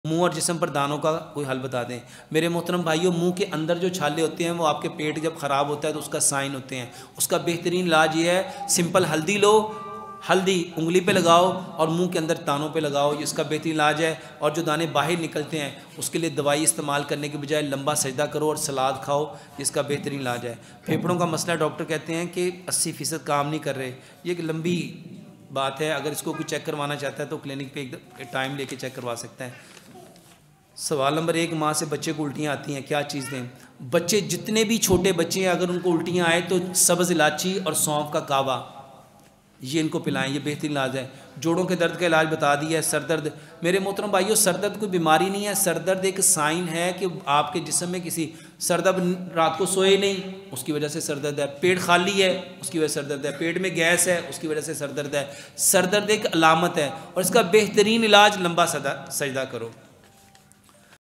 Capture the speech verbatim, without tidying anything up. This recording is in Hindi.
मुंह और जिस्म पर दानों का कोई हल बता दें। मेरे मोहतरम भाइयों, मुंह के अंदर जो छाले होते हैं वो आपके पेट जब ख़राब होता है तो उसका साइन होते हैं। उसका बेहतरीन इलाज ये है, सिंपल हल्दी लो, हल्दी उंगली पे लगाओ और मुंह के अंदर दानों पे लगाओ, इसका बेहतरीन इलाज है। और जो दाने बाहर निकलते हैं उसके लिए दवाई इस्तेमाल करने के बजाय लंबा सजदा करो और सलाद खाओ, जिसका बेहतरीन इलाज है। फेफड़ों का मसला डॉक्टर कहते हैं कि अस्सी फ़ीसद काम नहीं कर रहे। ये एक लंबी बात है, अगर इसको कोई चेक करवाना चाहता है तो क्लिनिक पे एक टाइम लेके चेक करवा सकता है। सवाल नंबर एक, माँ से बच्चे को उल्टियाँ आती हैं, क्या चीज़ दें? बच्चे जितने भी छोटे बच्चे हैं अगर उनको उल्टियाँ आए तो सब्ज़ इलायची और सौंफ का कावा ये इनको पिलाएं, ये बेहतरीन इलाज है। जोड़ों के दर्द का इलाज बता दिया है। सर दर्द, मेरे मोहतरम भाइयों, सर दर्द कोई बीमारी नहीं है। सर दर्द एक साइन है कि आपके जिस्म में किसी सर दर्द, रात को सोए नहीं उसकी वजह से सर दर्द है, पेट खाली है उसकी वजह से सर दर्द है, पेट में गैस है उसकी वजह से सर दर्द है। सर दर्द एक अलामत है और इसका बेहतरीन इलाज लंबा सजदा करो।